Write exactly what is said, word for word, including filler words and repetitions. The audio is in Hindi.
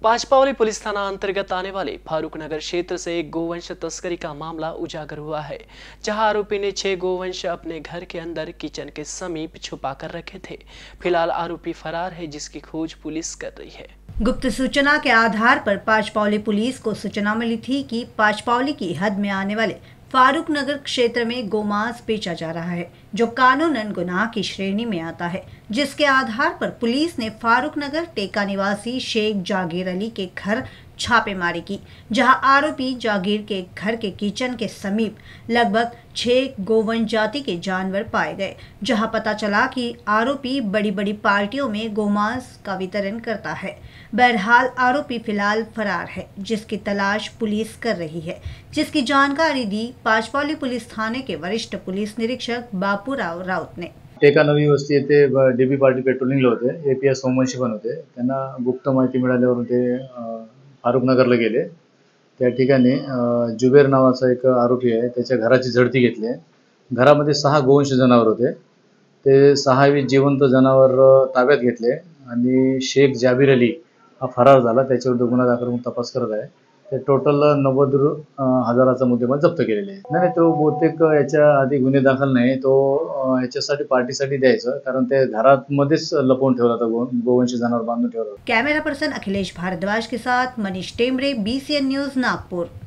पांचपावली पुलिस थाना अंतर्गत आने वाले फारूक नगर क्षेत्र से एक गोवंश तस्करी का मामला उजागर हुआ है, जहां आरोपी ने छह गोवंश अपने घर के अंदर किचन के समीप छुपा कर रखे थे। फिलहाल आरोपी फरार है, जिसकी खोज पुलिस कर रही है। गुप्त सूचना के आधार पर पांचपावली पुलिस को सूचना मिली थी कि पांचपावली की हद में आने वाले फारूक नगर क्षेत्र में गोमांस बेचा जा रहा है, जो कानूनन गुनाह की श्रेणी में आता है। जिसके आधार पर पुलिस ने फारूक नगर टेका निवासी शेख जागीर अली के घर छापेमारी की, जहां आरोपी जागीर के घर के किचन के समीप लगभग छह गोवंश जाति के जानवर पाए गए। जहां पता चला कि आरोपी बड़ी बड़ी पार्टियों में गोमांस का वितरण करता है। बहरहाल आरोपी फिलहाल फरार है, जिसकी तलाश पुलिस कर रही है। जिसकी जानकारी दी पांचपावली पुलिस थाने के वरिष्ठ पुलिस निरीक्षक बापूराव राउत ने। टेका नवी वस्ती येथे डीबी पार्टी पेट्रोलिंगला होते, एपीएस सोमवंशी पण होते। त्यांना गुप्त माहिती मिळाल्यावर ते फारूक नगरला गेले। त्या ठिकाणी जुबेर नावाचा एक आरोपी आहे, त्याच्या घराची झडती घेतली आहे। घरामध्ये सहा गोवंश जनावर होते, ते सहावी जिवंत जनावर ताब्यात घेतले आणि शेख जाबीर अली हा फरार झाला। त्याच्यावर गुन्हा दाखल करून तपास करत आहे। ते टोटल नव्वद हजाराचा मुद्देमाल जप्त केलेले आहे। नाही तो बहुतेक याच्या आधी गुन्हे दाखल नाही, तो याच्यासाठी पार्टीसाठी द्यायचं, कारण ते घरात मध्येच लपवून ठेवला होता, गोवंश जनावर बांधून ठेवला होता। कैमरा पर्सन अखिलेश भारद्वाज के साथ मनीष टेमरे, बीसीएन न्यूज नागपुर।